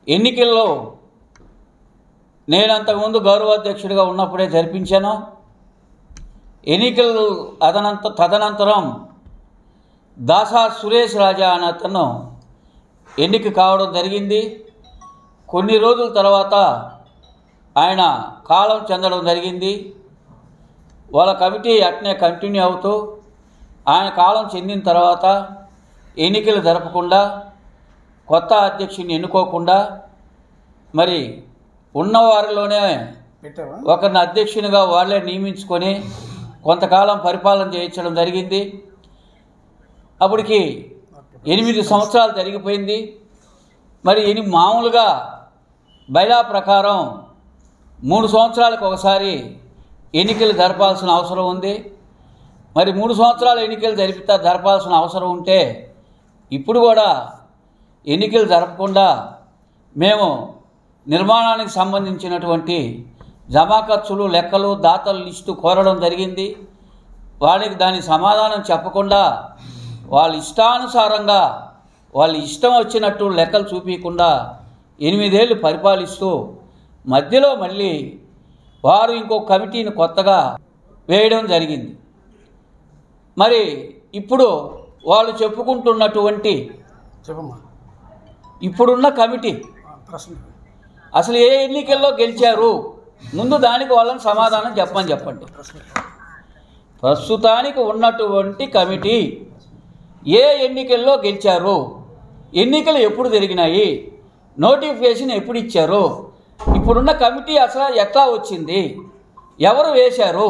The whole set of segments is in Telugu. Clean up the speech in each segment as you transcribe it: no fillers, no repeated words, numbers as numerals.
ఎన్నికల్లో నేను అంతకుముందు గౌరవాధ్యక్షుడిగా ఉన్నప్పుడే జరిపించాను. ఎన్నికలు తదనంతరం దాసా సురేష్ రాజా అనే అతను ఎన్నిక కావడం జరిగింది. కొన్ని రోజుల తర్వాత ఆయన కాలం చెందడం జరిగింది. వాళ్ళ కమిటీ అట్నే కంటిన్యూ అవుతూ ఆయన కాలం చెందిన తర్వాత ఎన్నికలు జరపకుండా కొత్త అధ్యక్షుడిని ఎన్నుకోకుండా మరి ఉన్నవారిలోనే ఒకరిని అధ్యక్షునిగా వాళ్ళే నియమించుకొని కొంతకాలం పరిపాలన చేయించడం జరిగింది. అప్పటికి 8 సంవత్సరాలు జరిగిపోయింది. మరి మామూలుగా బైలా ప్రకారం 3 సంవత్సరాలకు ఒకసారి ఎన్నికలు జరపాల్సిన అవసరం ఉంది. మరి 3 సంవత్సరాలు ఎన్నికలు జరపాల్సిన అవసరం ఉంటే ఇప్పుడు కూడా ఎన్నికలు జరపకుండా మేము నిర్మాణానికి సంబంధించినటువంటి జమా ఖర్చులు, లెక్కలు, దాతల లిస్టు కోరడం జరిగింది. వాళ్ళకి దానికి సమాధానం చెప్పకుండా వాళ్ళ ఇష్టానుసారంగా వాళ్ళు ఇష్టం వచ్చినట్టు లెక్కలు చూపించకుండా 8 ఏళ్ళు పరిపాలిస్తూ మధ్యలో మళ్ళీ వారు ఇంకో కమిటీని కొత్తగా వేయడం జరిగింది. మరి ఇప్పుడు వాళ్ళు చెప్పుకుంటున్నటువంటి ఇప్పుడున్న కమిటీ అసలు ఏ ఎన్నికల్లో గెలిచారు, ముందు దానికి వాళ్ళని సమాధానం చెప్పండి. ప్రస్తుతానికి ఉన్నటువంటి కమిటీ ఏ ఎన్నికల్లో గెలిచారు, ఎన్నికలు ఎప్పుడు జరిగినాయి, నోటిఫికేషన్ ఎప్పుడు ఇచ్చారు, ఇప్పుడున్న కమిటీ అసలు ఎట్లా వచ్చింది, ఎవరు వేశారు,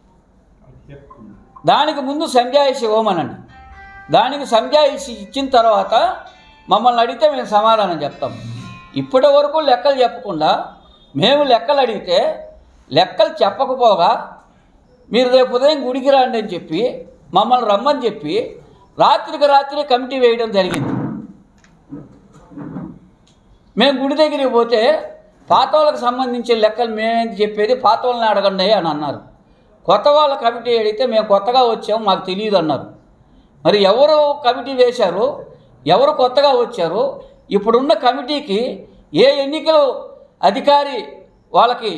దానికి ముందు సంజాయిషి ఇవ్వమనండి. దానికి సంజాయిషి ఇచ్చిన తర్వాత మమ్మల్ని అడిగితే మేము సమాధానం చెప్తాం. ఇప్పటి వరకు లెక్కలు చెప్పకుండా మేము లెక్కలు అడిగితే లెక్కలు చెప్పకపోగా మీరు రేపు ఉదయం గుడికి రండి అని చెప్పి మమ్మల్ని రమ్మని చెప్పి రాత్రికి రాత్రి కమిటీ వేయడం జరిగింది. మేము గుడి దగ్గరికి పోతే పాత వాళ్ళకి సంబంధించిన లెక్కలు మేమేంటి చెప్పేది, పాత వాళ్ళని అడగండి అని అన్నారు. కొత్త వాళ్ళ కమిటీ అడిగితే మేము కొత్తగా వచ్చాము మాకు తెలియదు అన్నారు. మరి ఎవరు కమిటీ వేశారు, ఎవరు కొత్తగా వచ్చారు, ఇప్పుడున్న కమిటీకి ఏ ఎన్నికలు అధికారి వాళ్ళకి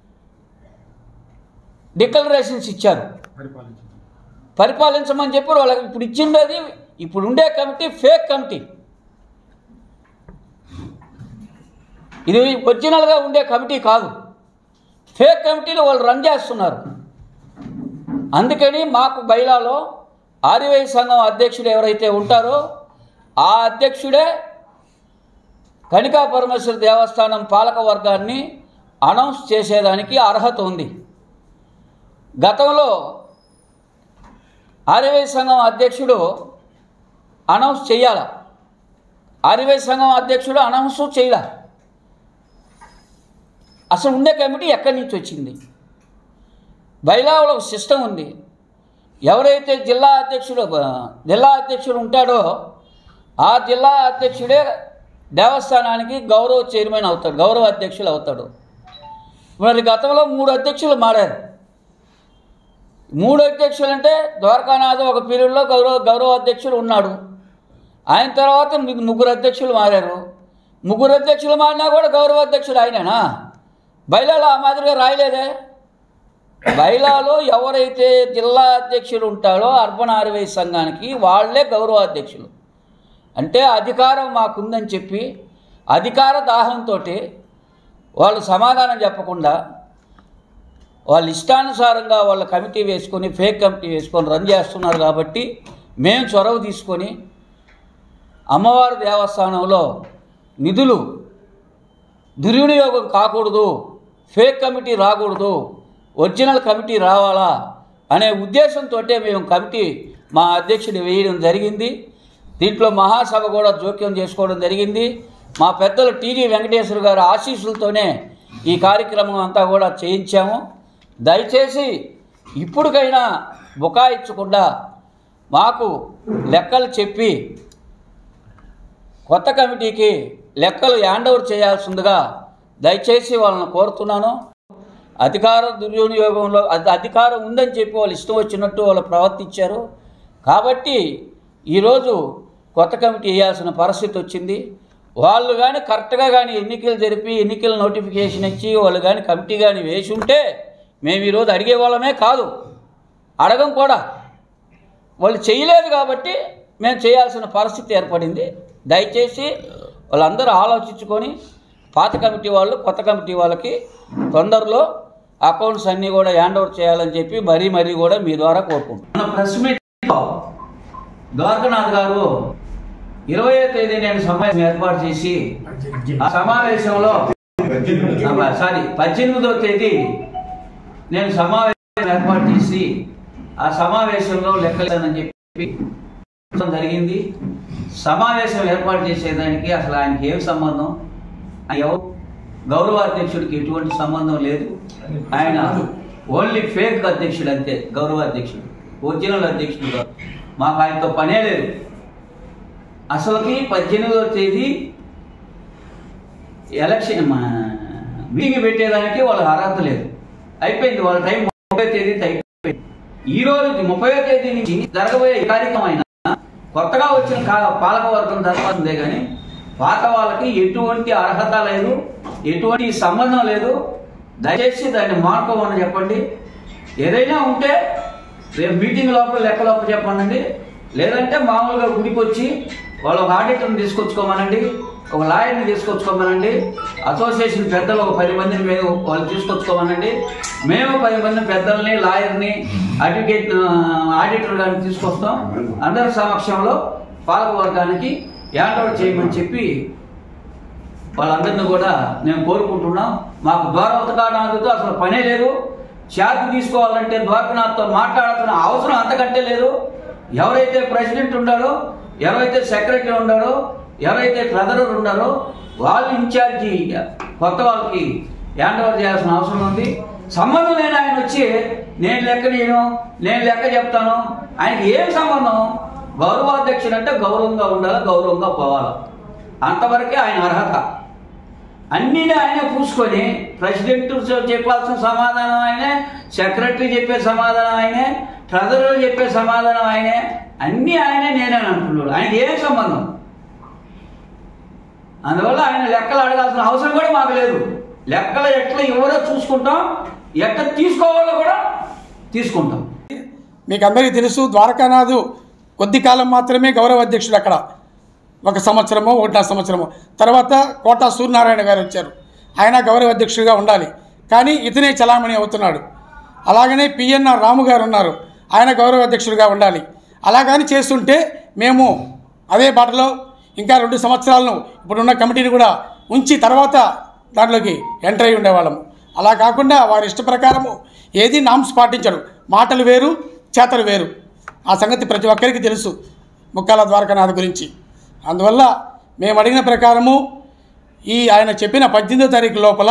డిక్లరేషన్స్ ఇచ్చారు, పరిపాలించమని చెప్పి వాళ్ళకి ఇప్పుడు ఇచ్చింది. అది ఇప్పుడు ఉండే కమిటీ ఫేక్ కమిటీ, ఇది ఒరిజినల్గా ఉండే కమిటీ కాదు, ఫేక్ కమిటీలు వాళ్ళు రన్ చేస్తున్నారు. అందుకని మాకు బైలాలో ఆర్యవైశ్య సంఘం అధ్యక్షుడు ఎవరైతే ఉంటారో ఆ అధ్యక్షుడే కనికా పరమేశ్వర దేవస్థానం పాలక వర్గాన్ని అనౌన్స్ చేసేదానికి అర్హత ఉంది. గతంలో ఆర్యవైశ్య సంఘం అధ్యక్షుడు అనౌన్స్ చేయాల, ఆర్యవైశ్య సంఘం అధ్యక్షుడు అనౌన్స్ చేయాల. అసలు ఉండే కమిటీ ఎక్కడి నుంచి వచ్చింది? బైలాలో ఒక సిస్టమ్ ఉంది. ఎవరైతే జిల్లా అధ్యక్షుడు ఉంటాడో ఆ జిల్లా అధ్యక్షుడే దేవస్థానానికి గౌరవ చైర్మన్ అవుతాడు, గౌరవ అధ్యక్షులు అవుతాడు. మరి గతంలో 3 అధ్యక్షులు మారారు. 3 అధ్యక్షులు అంటే ద్వారకానాథ్ ఒక పీరియడ్లో గౌరవ అధ్యక్షుడు ఉన్నాడు. ఆయన తర్వాత 3 అధ్యక్షులు మారారు. 3 అధ్యక్షులు మారినా కూడా గౌరవ అధ్యక్షుడు ఆయననా? బైలాలో ఆ మాదిరిగా రాయలేదే. బైలాలో ఎవరైతే జిల్లా అధ్యక్షుడు ఉంటాడో అర్బన్ ఆర్యవైశ్య సంఘానికి వాళ్ళే గౌరవ అధ్యక్షులు. అంటే అధికారం మాకుందని చెప్పి అధికార దాహంతో వాళ్ళు సమాధానం చెప్పకుండా వాళ్ళ ఇష్టానుసారంగా వాళ్ళ కమిటీ వేసుకొని ఫేక్ కమిటీ వేసుకొని రన్ చేస్తున్నారు. కాబట్టి మేము చొరవ తీసుకొని అమ్మవారి దేవస్థానంలో నిధులు దుర్వినియోగం కాకూడదు, ఫేక్ కమిటీ రాకూడదు, ఒరిజినల్ కమిటీ రావాలా అనే ఉద్దేశంతో మేము కమిటీ మా అధ్యక్షుడు వేయడం జరిగింది. దీంట్లో మహాసభ కూడా జోక్యం చేసుకోవడం జరిగింది. మా పెద్దలు టీజీ వెంకటేశ్వర గారి ఆశీస్సులతోనే ఈ కార్యక్రమం అంతా కూడా చేయించాము. దయచేసి ఇప్పటికైనా బుకాయించకుండా మాకు లెక్కలు చెప్పి కొత్త కమిటీకి లెక్కలు హ్యాండ్ ఓవర్ చేయాల్సిందిగా దయచేసి వాళ్ళని కోరుతున్నాను. అధికార దుర్వినియోగంలో అధికారం ఉందని చెప్పి వాళ్ళు ఇష్టం వచ్చినట్టు వాళ్ళు ప్రవర్తించారు. కాబట్టి ఈరోజు కొత్త కమిటీ వేయాల్సిన పరిస్థితి వచ్చింది. వాళ్ళు కానీ కరెక్ట్గా కానీ ఎన్నికలు జరిపి ఎన్నికల నోటిఫికేషన్ ఇచ్చి వాళ్ళు కానీ కమిటీ కానీ వేసి ఉంటే మేము ఈరోజు అడిగే వాళ్ళమే కాదు, అడగం కూడా. వాళ్ళు చేయలేదు కాబట్టి మేము చేయాల్సిన పరిస్థితి ఏర్పడింది. దయచేసి వాళ్ళందరూ ఆలోచించుకొని పాత కమిటీ వాళ్ళు కొత్త కమిటీ వాళ్ళకి తొందరలో అకౌంట్స్ అన్నీ కూడా హ్యాండ్ ఓవర్ చేయాలని చెప్పి మరీ కూడా మీ ద్వారా కోరుకుంటున్నాను. మన ప్రెస్ మీట్లో ద్వారకానాథ్ గారు 20వ తేదీ నేను సమావేశం ఏర్పాటు చేసి ఆ సమావేశంలో 18వ తేదీ నేను సమావేశం ఏర్పాటు చేసి ఆ సమావేశంలో లెక్కలేదని చెప్పి జరిగింది. సమావేశం ఏర్పాటు చేసేదానికి అసలు ఆయనకి ఏం సంబంధం, ఎవరు గౌరవాధ్యక్షుడికి ఎటువంటి సంబంధం లేదు. ఆయన ఓన్లీ ఫేక్ అధ్యక్షుడు అంతే, గౌరవాధ్యక్షుడు, ఒరిజినల్ అధ్యక్షుడు కాదు. మాకు ఆయనతో పనే లేదు. అసలుకి 18వ తేదీ ఎలక్షన్ మీటింగ్ పెట్టేదానికి వాళ్ళకి అర్హత లేదు. అయిపోయింది వాళ్ళ టైం. 30వ తేదీ అయిపోయింది. ఈరోజు 30వ తేదీ నుంచి జరగబోయే కార్యక్రమం అయినా కొత్తగా వచ్చిన పాలకవర్గం జరపాల్సిందే కానీ పాత వాళ్ళకి ఎటువంటి అర్హత లేదు, ఎటువంటి సంబంధం లేదు. దయచేసి దాన్ని మార్కోమని చెప్పండి. ఏదైనా ఉంటే రేపు మీటింగ్ లోపల లెక్క లోపల చెప్పండి. లేదంటే మామూలుగా గుడికి వచ్చి వాళ్ళు ఒక ఆడిటర్ని తీసుకొచ్చుకోమనండి, ఒక లాయర్ని తీసుకొచ్చుకోమనండి, అసోసియేషన్ పెద్దలు ఒక 10 మందిని మేము వాళ్ళు తీసుకొచ్చుకోమనండి. మేము 10 మంది పెద్దల్ని, లాయర్ని, ఆడిటర్ గారిని తీసుకొస్తాం. అందరి సమక్షంలో పాలకవర్గానికి హ్యాండ్ ఓవర్ చేయమని చెప్పి వాళ్ళందరినీ కూడా నేను కోరుకుంటున్నాం. మాకు ద్వారకానాథ్తో అసలు పనే లేదు. ఛార్జ్ తీసుకోవాలంటే ద్వారకానాథ్తో మాట్లాడాల్సిన అవసరం అంతకంటే లేదు. ఎవరైతే ప్రెసిడెంట్ ఉన్నారో, ఎవరైతే సెక్రటరీ ఉన్నారో, ఎవరైతే ట్రెజరర్ ఉన్నారో వాళ్ళు ఇన్ఛార్జి కొత్త వాళ్ళకి హ్యాండ్ ఓవర్ చేయాల్సిన అవసరం ఉంది. సంబంధం లేని ఆయన వచ్చి నేను లెక్క చెప్తాను, ఆయనకి ఏం సంబంధం? గౌరవాధ్యక్షుడు అంటే గౌరవంగా ఉండాలి, గౌరవంగా పోవాలి, అంతవరకే ఆయన అర్హత. అన్నీ ఆయనే పూసుకొని ప్రెసిడెంట్ చెప్పాల్సిన సమాధానం ఆయనే, సెక్రటరీ చెప్పే సమాధానం ఆయనే, ట్రెజరర్ చెప్పే సమాధానం ఆయనే, అన్నీ ఆయనే నేనే అంటున్నాడు. ఆయనకి ఏం సంబంధం? అందువల్ల ఆయన లెక్కలు అడగాల్సిన అవసరం కూడా మాకు లేదు. లెక్కలు ఎట్లా ఎవరో చూసుకుంటాం, ఎట్లా తీసుకోవాలో కూడా తీసుకుంటాం. మీకు అందరికీ తెలుసు, ద్వారకానాథ్ కొద్ది కాలం మాత్రమే గౌరవ అధ్యక్షుడు. అక్కడ 1 సంవత్సరమో 1.5 సంవత్సరమో తర్వాత కోటా సూర్యనారాయణ గారు వచ్చారు. ఆయన గౌరవ అధ్యక్షుడిగా ఉండాలి, కానీ ఇతనే చలామణి అవుతున్నాడు. అలాగనే పిఎన్ఆర్ రాము గారు ఉన్నారు, ఆయన గౌరవ అధ్యక్షుడిగా ఉండాలి. అలాగని చేస్తుంటే మేము అదే బాటలో ఇంకా 2 సంవత్సరాలను ఇప్పుడున్న కమిటీని కూడా ఉంచి తర్వాత దాంట్లోకి ఎంటర్ అయి ఉండేవాళ్ళము. అలా కాకుండా వారి ఇష్ట ప్రకారము ఏది నామ్స్ పాటించడు. మాటలు వేరు, చేతలు వేరు. ఆ సంగతి ప్రతి ఒక్కరికి తెలుసు ముక్కాల ద్వారకానాథ్ గురించి. అందువల్ల మేము అడిగిన ప్రకారము ఆయన చెప్పిన 18వ తారీఖు లోపల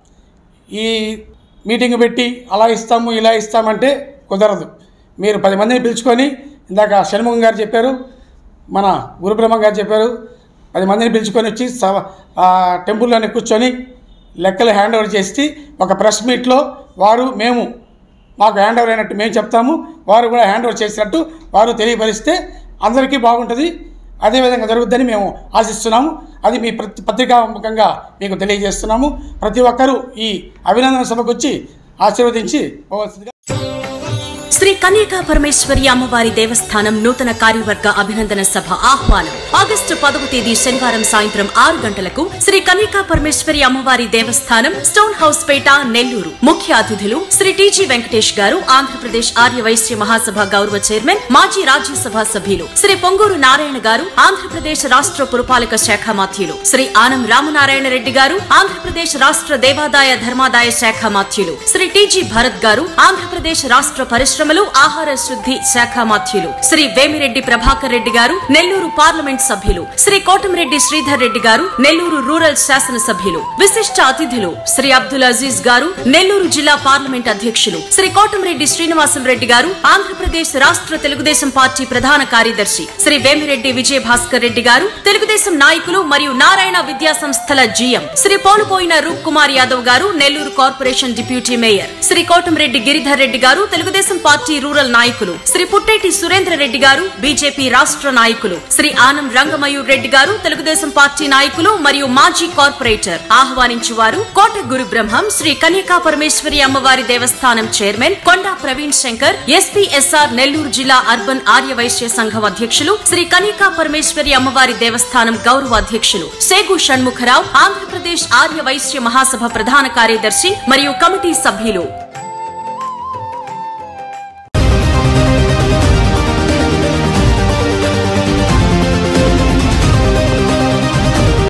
ఈ మీటింగ్ పెట్టి అలా ఇస్తాము ఇలా ఇస్తామంటే కుదరదు. మీరు 10 మందిని పిలుచుకొని, ఇందాక షణ్ముఖం గారు చెప్పారు, మన గురుబ్రహ్మ గారు చెప్పారు, 10 మందిని పిలుచుకొని వచ్చి టెంపుల్లోనే కూర్చొని లెక్కలు హ్యాండ్ ఓవర్ చేసి ఒక ప్రెస్ మీట్లో మేము మాకు హ్యాండ్ ఓవర్ అయినట్టు మేము చెప్తాము, వారు కూడా హ్యాండ్ ఓవర్ చేసినట్టు వారు తెలియపరిస్తే అందరికీ బాగుంటుంది. అదేవిధంగా జరుగుద్దని మేము ఆశిస్తున్నాము. అది మీ పత్రికాముఖంగా మీకు తెలియజేస్తున్నాము. ప్రతి ఒక్కరూ ఈ అభినందన సభకు వచ్చి ఆశీర్వదించి పోవాల్సిందిగా. శ్రీ కన్యకా పరమేశ్వరి అమ్మవారి దేవస్థానం నూతన కార్యవర్గ అభినందన సభ ఆహ్వానం. ఆగస్టు 10వ తేదీ శనివారం సాయంత్రం 6 గంటలకు శ్రీ కన్యకా పరమేశ్వరి అమ్మవారి దేవస్థానం, స్టోన్ హౌస్ పేట, నెల్లూరు. ముఖ్య అతిథులు శ్రీ టీజీ వెంకటేష్ గారు, ఆంధ్రప్రదేశ్ ఆర్యవైశ్య మహాసభ గౌరవ చైర్మన్, మాజీ రాజ్యసభ సభ్యులు శ్రీ పొంగూరు నారాయణ గారు, ఆంధ్రప్రదేశ్ రాష్ట్ర పురపాలక శాఖ మాత్యులు శ్రీ ఆనం రామనారాయణ రెడ్డి గారు, ఆంధ్రప్రదేశ్ రాష్ట్ర దేవాదాయ ధర్మాదాయ శాఖ మాత్యులు శ్రీ టీజీ భరత్ గారు, ఆంధ్రప్రదేశ్ రాష్ట్ర పరిశ్రమలు ఆహార శుద్ధి శాఖ మాత్యులు శ్రీ వేమిరెడ్డి ప్రభాకర్ రెడ్డి గారు, నెల్లూరు పార్లమెంట్ సభ్యులు శ్రీ కోటమిరెడ్డి శ్రీధర్ రెడ్డి గారు, నెల్లూరు రూరల్ శాసన సభ్యులు. విశిష్ట అతిథులు శ్రీ అబ్దుల్ అజీజ్ గారు, నెల్లూరు జిల్లా పార్లమెంట్ అధ్యక్షులు శ్రీ కోటమిరెడ్డి శ్రీనివాసులు రెడ్డి గారు, ఆంధ్రప్రదేశ్ రాష్ట్ర తెలుగుదేశం పార్టీ ప్రధాన కార్యదర్శి శ్రీ వేమిరెడ్డి విజయభాస్కర్ రెడ్డి గారు, తెలుగుదేశం నాయకులు మరియు నారాయణ విద్యా సంస్థల జీఎం శ్రీ పోలుపోయిన రూప్ కుమార్ యాదవ్ గారు, Nellore corporation deputy mayor Shri Kotamreddy Giridhar Reddy గారు, తెలుగుదేశం పార్టీ పార్టీ రూరల్ నాయకులు శ్రీ పుట్టేటి సురేంద్ర రెడ్డి గారు, బీజేపీ రాష్ట్ర నాయకులు శ్రీ ఆనం రంగమయూర్ రెడ్డి గారు, తెలుగుదేశం పార్టీ నాయకులు మరియు మాజీ కార్పొరేటర్. ఆహ్వానించువారు కోట గురు బ్రహ్మం శ్రీ కన్యకా పరమేశ్వరి అమ్మవారి దేవస్థానం చైర్మన్ కొండా ప్రవీణ్ శంకర్, ఎస్పీఎస్ఆర్ నెల్లూరు జిల్లా అర్బన్ ఆర్యవైశ్య సంఘం అధ్యక్షులు శ్రీ కన్యకా పరమేశ్వరి అమ్మవారి దేవస్థానం గౌరవ అధ్యక్షులు సేగు షణ్ముఖరావు, ఆంధ్రప్రదేశ్ ఆర్యవైశ్య మహాసభ ప్రధాన కార్యదర్శి మరియు కమిటీ సభ్యులు.